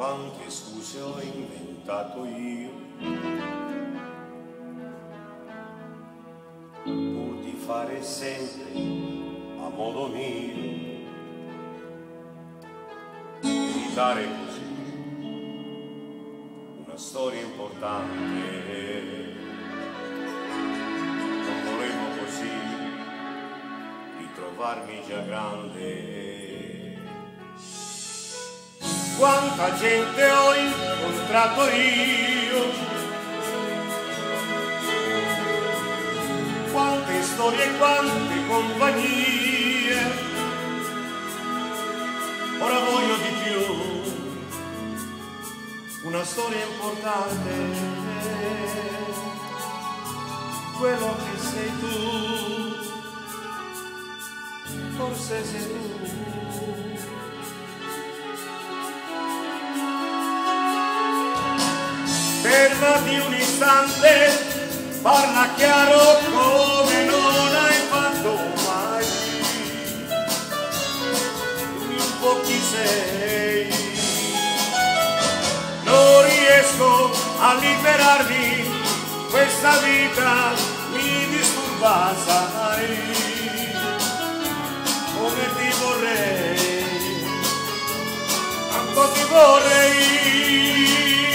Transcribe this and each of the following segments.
quante scuse ho inventato io pur di fare sempre a modo mio, evitare così una storia importante. Non volevo così ritrovarmi già grande. Quanta gente ho incontrato io, quante storie e quante compagnie, ora voglio di più, una storia importante, quello che sei tu, forse sei tu. Fermati un istante, parla chiaro come non hai fatto mai. Dimmi un po' chi sei. Non riesco a liberarmi, questa vita mi disturba, sai. Come ti vorrei, quanto ti vorrei.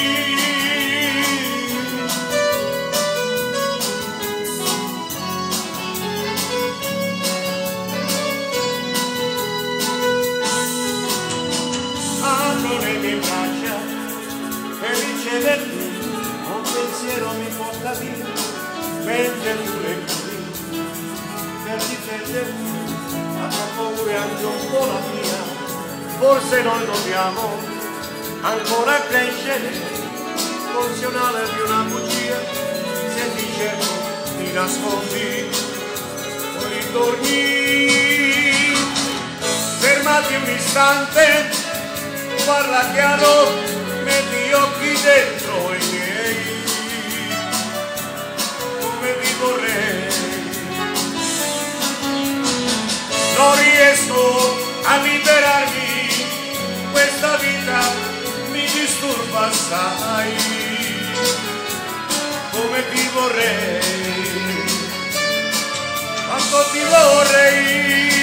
Un pensiero mi porta via, mentre tu le chiudi, per difenderti, la tua paura è anche un po' la mia. Forse noi dobbiamo ancora crescere, funzionale di una bugia, se ti cerco ti nascondi, poi ritorni. Fermati un istante, parla chiaro, metti gli occhi dentro i miei, come vi vorrei. Non riesco a liberarmi, questa vita mi disturba, sai, come ti vorrei, quanto ti vorrei.